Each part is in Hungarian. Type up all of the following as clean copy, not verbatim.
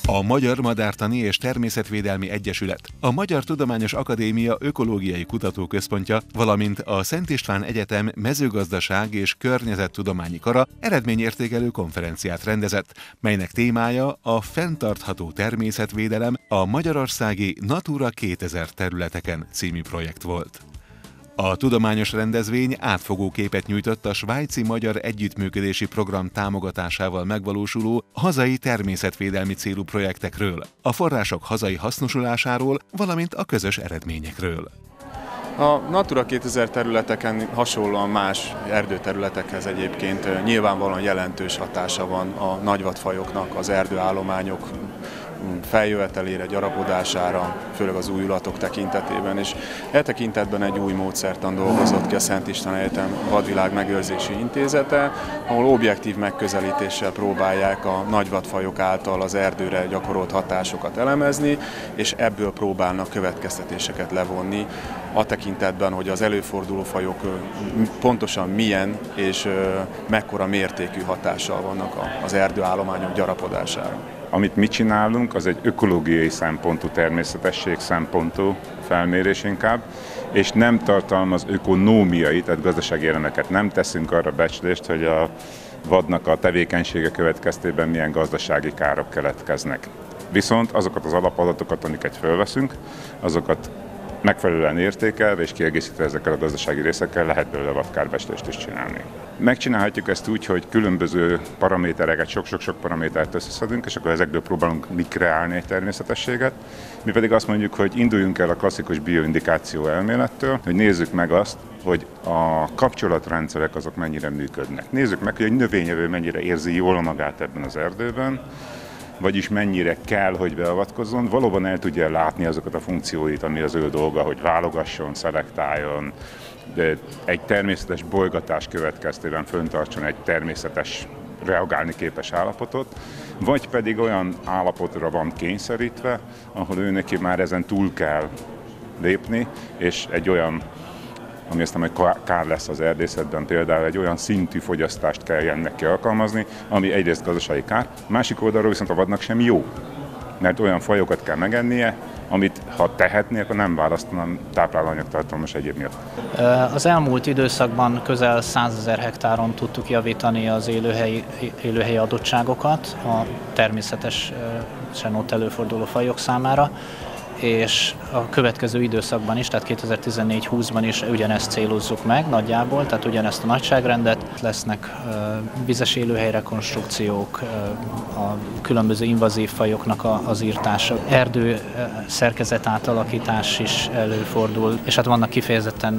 A Magyar Madártani és Természetvédelmi Egyesület, a Magyar Tudományos Akadémia Ökológiai Kutatóközpontja, valamint a Szent István Egyetem Mezőgazdaság és Környezettudományi Kara eredményértékelő konferenciát rendezett, melynek témája a fenntartható természetvédelem a magyarországi Natura 2000 területeken című projekt volt. A tudományos rendezvény átfogó képet nyújtott a svájci-magyar együttműködési program támogatásával megvalósuló hazai természetvédelmi célú projektekről, a források hazai hasznosulásáról, valamint a közös eredményekről. A Natura 2000 területeken hasonlóan más erdőterületekhez egyébként nyilvánvalóan jelentős hatása van a nagyvadfajoknak, az erdőállományok feljövetelére, gyarapodására, főleg az újulatok tekintetében, és e tekintetben egy új módszertan dolgozott ki a Szent István Egyetem Vadvilág Megőrzési Intézete, ahol objektív megközelítéssel próbálják a nagyvadfajok által az erdőre gyakorolt hatásokat elemezni, és ebből próbálnak következtetéseket levonni a tekintetben, hogy az előforduló fajok pontosan milyen és mekkora mértékű hatással vannak az erdőállományok gyarapodására. Amit mi csinálunk, az egy ökológiai szempontú, természetesség szempontú felmérés inkább, és nem tartalmaz ökonómiai, tehát gazdasági elemeket. Nem teszünk arra becslést, hogy a vadnak a tevékenysége következtében milyen gazdasági károk keletkeznek. Viszont azokat az alapadatokat, amiket fölveszünk, azokat megfelelően értékelve és kiegészítve ezekkel a gazdasági részekkel lehet belőle vadkárbecslést is csinálni. Megcsinálhatjuk ezt úgy, hogy különböző paramétereket, sok-sok paramétert összeszedünk, és akkor ezekből próbálunk mi kreálni egy természetességet. Mi pedig azt mondjuk, hogy induljunk el a klasszikus bioindikáció elmélettől, hogy nézzük meg azt, hogy a kapcsolatrendszerek azok mennyire működnek. Nézzük meg, hogy egy növényevő mennyire érzi jól magát ebben az erdőben, vagyis mennyire kell, hogy beavatkozzon, valóban el tudja látni azokat a funkcióit, ami az ő dolga, hogy válogasson, szelektáljon, de egy természetes bolygatás következtében fenntartson egy természetes, reagálni képes állapotot, vagy pedig olyan állapotra van kényszerítve, ahol ő neki már ezen túl kell lépni, és egy olyan, ami aztán majd kár lesz az erdészetben, például egy olyan szintű fogyasztást kell neki alkalmazni, ami egyrészt gazdasági kár, másik oldalról viszont a vadnak sem jó, mert olyan fajokat kell megennie, amit ha tehetné, akkor nem választanám táplálóanyagtartalmas egyéb miatt. Az elmúlt időszakban közel 100 000 hektáron tudtuk javítani az élőhelyi adottságokat a természetesen ott előforduló fajok számára, és a következő időszakban is, tehát 2014-20-ban is ugyanezt célozzuk meg nagyjából, tehát ugyanezt a nagyságrendet. Lesznek vizes élőhelyrekonstrukciók, a különböző invazív fajoknak az írtása, erdő szerkezet átalakítás is előfordul, és hát vannak kifejezetten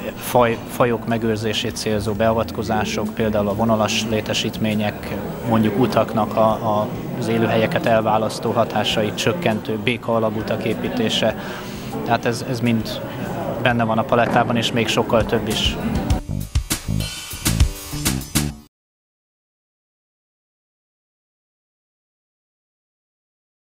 fajok megőrzését célzó beavatkozások, például a vonalas létesítmények, mondjuk utaknak az élőhelyeket elválasztó hatásait csökkentő béka alagutak építése. Tehát ez mind benne van a palettában, és még sokkal több is.